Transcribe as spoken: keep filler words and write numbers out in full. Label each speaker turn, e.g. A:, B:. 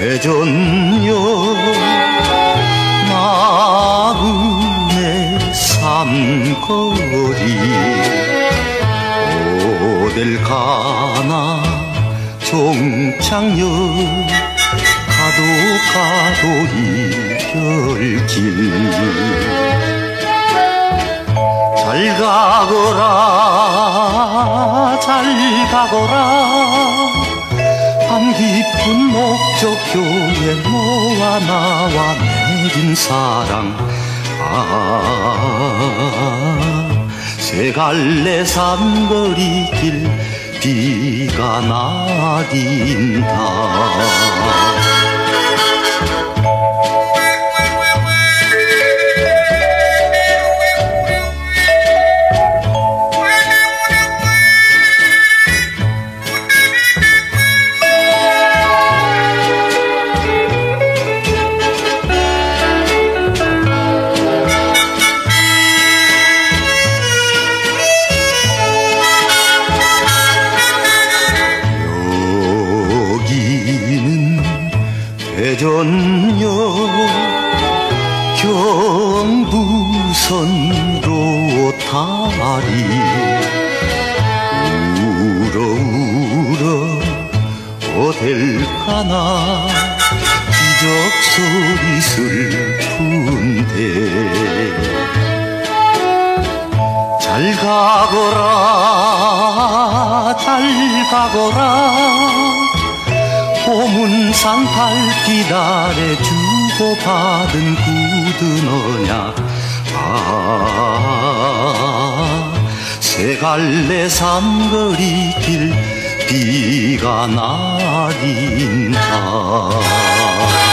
A: 회전요 나그네 삼거리 어딜 가나 종착역 가도 가도 이별길 잘 가거라 잘 가거라 밤 깊은 목적교에 너와 나와 맺은 사랑 아 세갈래 산거리길 비가 나딘다 회전요 경부선로 다리 울어 울어 어딜 가나 기적소리 슬픈데 잘 가거라 잘 가거라 고문상 발길 아래 주고받은 굳은 언약 아 세갈래 삼거리길 비가 나린다